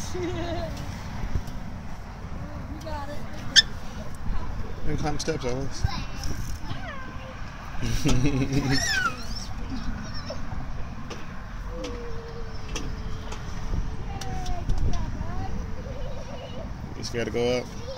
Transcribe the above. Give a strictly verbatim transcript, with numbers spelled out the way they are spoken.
You got it. And climb the steps, Ellis. Just gotta go up.